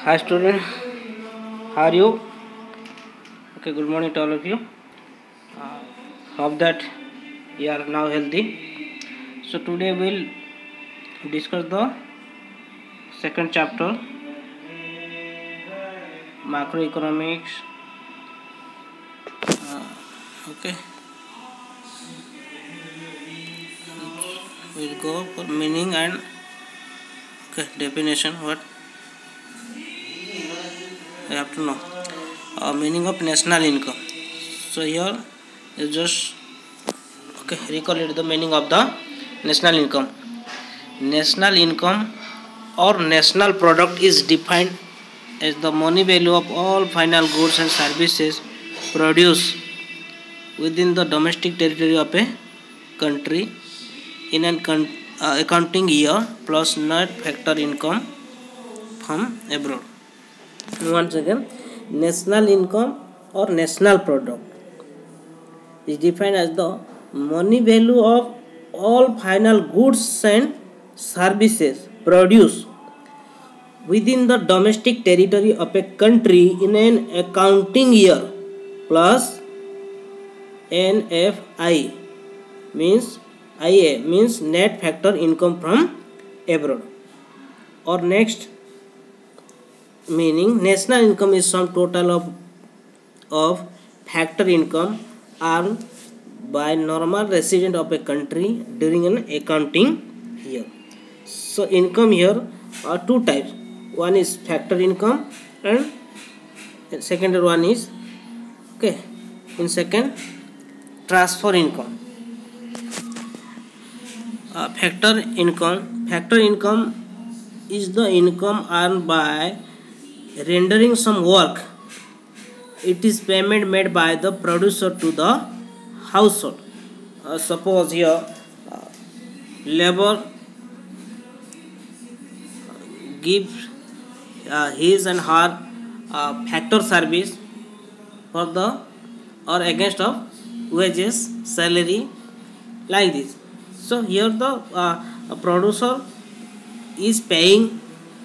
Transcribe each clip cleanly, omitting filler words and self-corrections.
Hi student, how are you? Okay, good morning to all of you. Hope that you are now healthy. So today we'll discuss the second chapter, macroeconomics. Okay, we'll go for meaning and definition. What you have to know? Meaning of national income. So here you just recollect the meaning of the national income. National income or national product is defined as the money value of all final goods and services produced within the domestic territory of a country in an accounting year plus net factor income from abroad. Once again, national income or national product is defined as the money value of all final goods and services produced within the domestic territory of a country in an accounting year plus NFI means IA means net factor income from abroad. Or next meaning, national income is sum total of factor income earned by normal resident of a country during an accounting year. So income here are two types. One is factor income and second one is in second transfer income. Factor income is the income earned by rendering some work. It is payment made by the producer to the household. Suppose here labor gives his and her factor service for the or against of wages, salary, like this. So here the producer is paying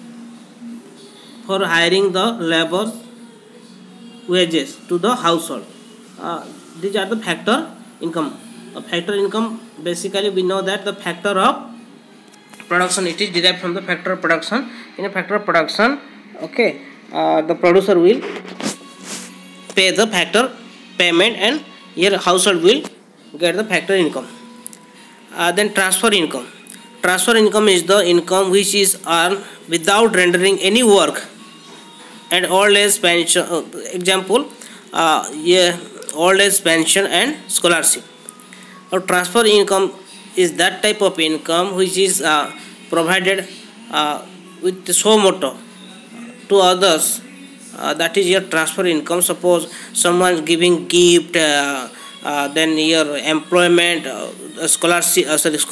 for hiring the labor wages to the household. These are the factor income. Factor income, basically we know that the factor of production, it is derived from the factor of production. In a factor of production, the producer will pay the factor payment and your household will get the factor income. Then transfer income. Transfer income is the income which is earned without rendering any work and old age pension. Example, old age pension and scholarship. Or transfer income is that type of income which is provided with suo motu to others. That is your transfer income. Suppose someone giving gift, then your employment scholarship,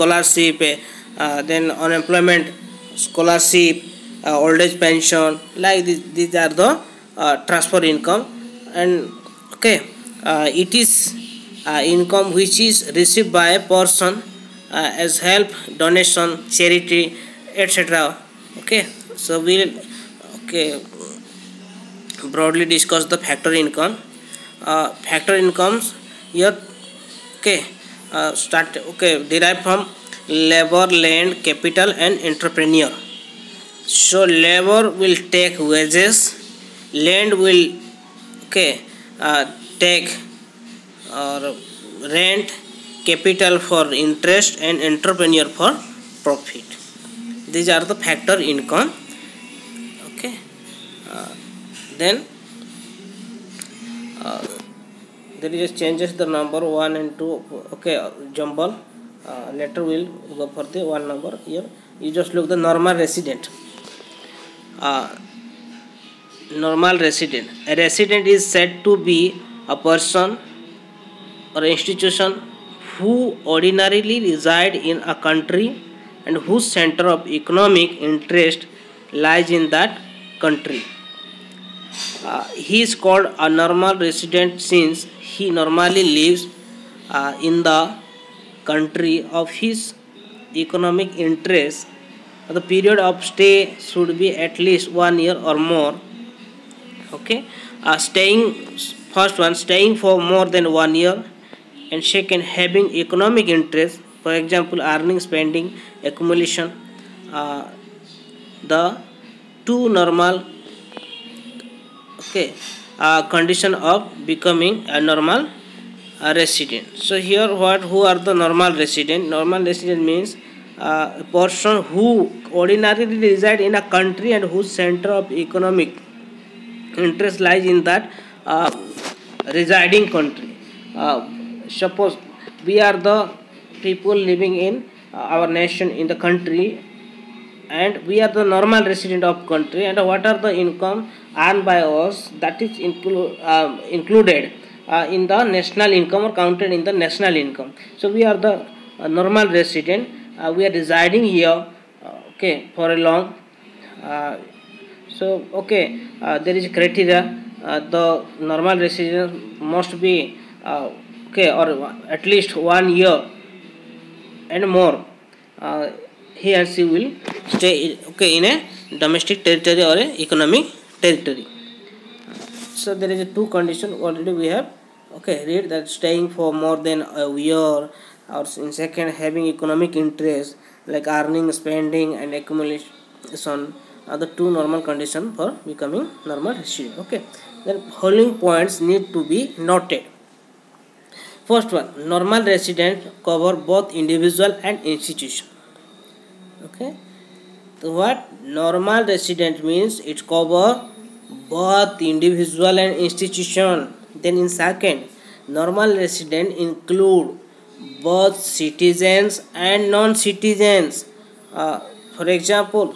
then unemployment scholarship, old age pension, like this. These are the transfer income, and it is income which is received by a person as help, donation, charity, etc. So we'll broadly discuss the factor income. Factor incomes here derived from labor, land, capital and entrepreneur. So labor will take wages, land will take or rent, capital for interest and entrepreneur for profit. These are the factor income. Then there is changes the number 1 and 2. Jumble. Later we'll go for the one number. Here you just look the normal resident. Normal resident. A resident is said to be a person or institution who ordinarily reside in a country and whose center of economic interest lies in that country. He is called a normal resident since he normally lives in the country of his economic interest The period of stay should be at least 1 year or more. Okay, staying, first one, staying for more than 1 year, and second, having economic interest, for example earning, spending, accumulation. uh, the two normal, okay, condition of becoming a normal resident. So here what, who are the normal resident? Normal resident means a person who ordinarily reside in a country and whose center of economic interest lies in that residing country. Suppose we are the people living in our nation, in the country, and we are the normal resident of country, and what are the income earned by us, that is included in the national income or counted in the national income. So we are the normal resident, we are residing here, okay, for a long, uh, so okay, there is criteria, the normal resident must be okay, or at least 1 year and more, uh, he and she will stay, okay, in a domestic territory or a economic territory. So there is a two condition already we have, okay, read that, staying for more than a year, or in second, having economic interest like earning, spending, and accumulation are the two normal condition for becoming normal resident. Okay, then following points need to be noted. First one, normal resident cover both individual and institution. Okay, so what normal resident means, it cover both individual and institution. Then in second, normal resident include both citizens and non-citizens. For example,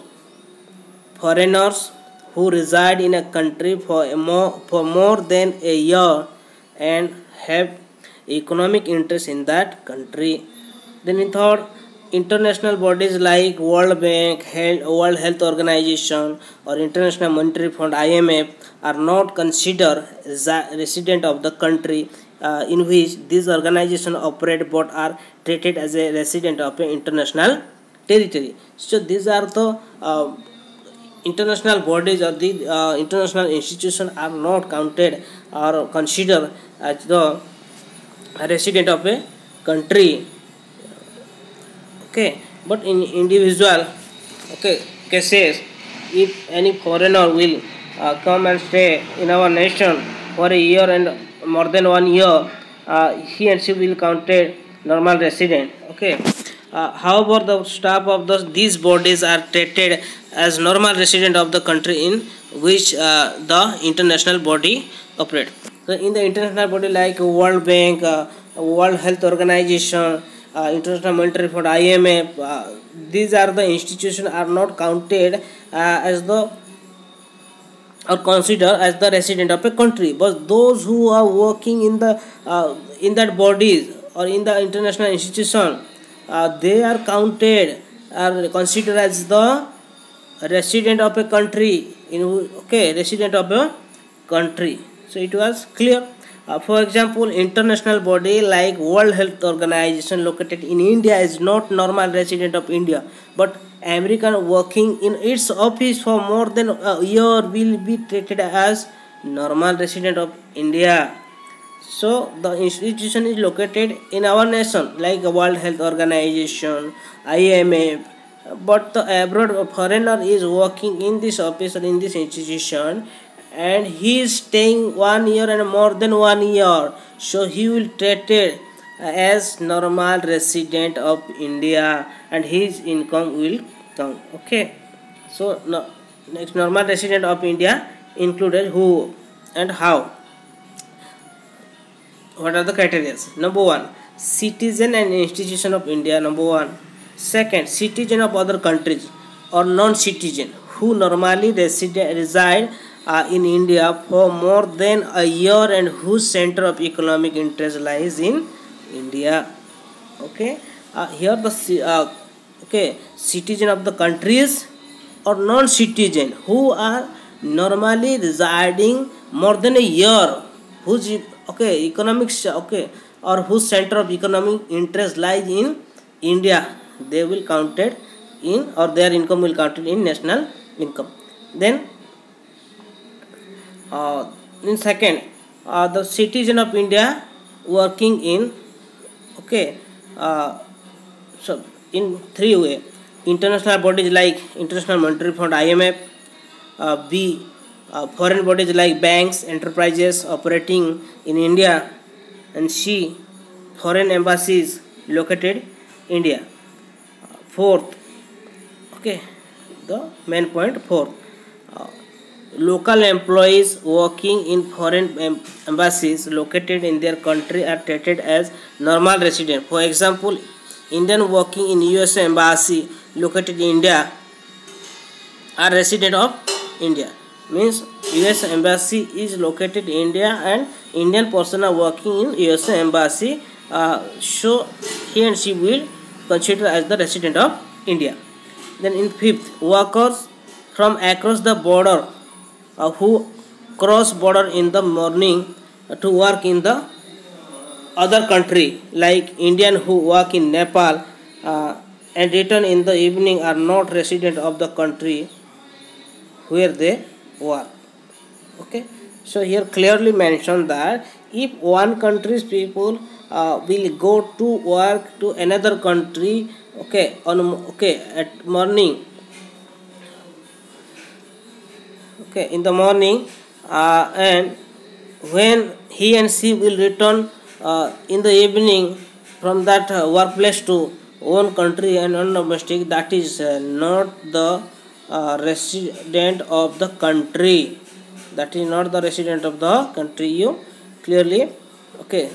foreigners who reside in a country for more than a year and have economic interest in that country. Then in third, international bodies like World Bank, World Health Organization, or International Monetary Fund (IMF) are not considered resident of the country in which these organizations operate, but are treated as a resident of an international territory. So these are the international bodies, or the international institutions are not counted or considered as the resident of a country. Okay, but in individual, okay, cases, if any foreigner will come and stay in our nation for a year and more than 1 year, he and she will counted normal resident. Okay, however, the staff of these bodies are treated as normal resident of the country in which the international body operate. So in the international body like World Bank, World Health Organization, International Monetary Fund (IMF), these are the institutions are not counted as the, or considered as the resident of a country, but those who are working in that bodies or in the international institution, they are counted, are considered as the resident of a country in, okay, resident of a country. So it was clear. For example, international body like World Health Organization located in India is not normal resident of India, but American working in its office for more than a year will be treated as normal resident of India. So the institution is located in our nation like World Health Organization, IMF, but the abroad foreigner is working in this office or in this institution, and he is staying 1 year and more than 1 year, so he will treated as normal resident of India, and his income will count. Okay, so next, normal resident of India included who and how. What are the criteria? Number one, citizen and institution of India. Number one. Second, citizen of other countries or non-citizen who normally reside in India for more than a year and whose center of economic interest lies in India. Okay, here the okay, citizen of the countries or non-citizen who are normally residing more than a year, whose, okay, economics, okay, or whose center of economic interest lies in India, they will counted in, or their income will counted in national income. Then in second, the citizen of India working in, okay, so in three way: international bodies like International Monetary Fund IMF, B, foreign bodies like banks, enterprises operating in India, and C, foreign embassies located India. Fourth, okay, the main point. Fourth, uh, local employees working in foreign embassies located in their country are treated as normal resident. For example, Indian working in US embassy located in India are resident of India. Means US embassy is located in India and Indian person are working in US embassy, so he and she will consider as the resident of India. Then in fifth, workers from across the border who cross border in the morning to work in the other country, like Indian who work in Nepal and return in the evening, are not resident of the country where they work. Okay, so here clearly mentioned that if one country's people will go to work to another country, okay, at morning, okay, in the morning, and when he and she will return in the evening from that workplace to own country and own domestic, that is not the resident of the country. That is not the resident of the country. You clearly, okay,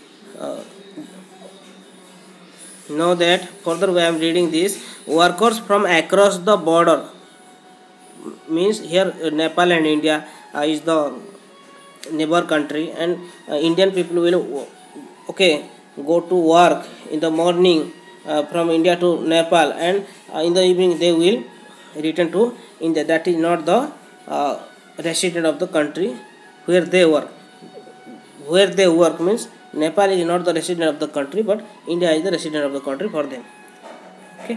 know that. Further, I am reading this. Workers from across the border means here Nepal and India is the neighbor country, and Indian people will, okay, go to work in the morning from India to Nepal, and in the evening they will return to India. That is not the resident of the country where they work. Where they work means Nepal is not the resident of the country, but India is the resident of the country for them. Okay.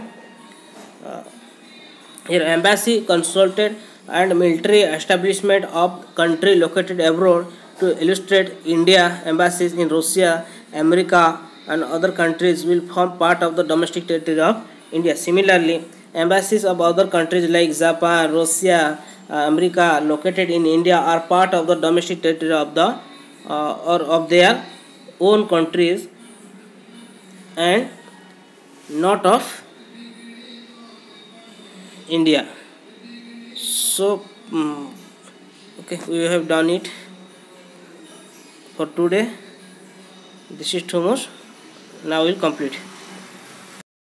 Here embassy, consulate and military establishment of country located abroad to illustrate India embassies in Russia, America and other countries will form part of the domestic territory of India. Similarly, embassies of other countries like Japan, Russia, America located in India are part of the domestic territory of the or of their own countries and not of India. So okay, we have done it for today. This is too much. Now we will complete.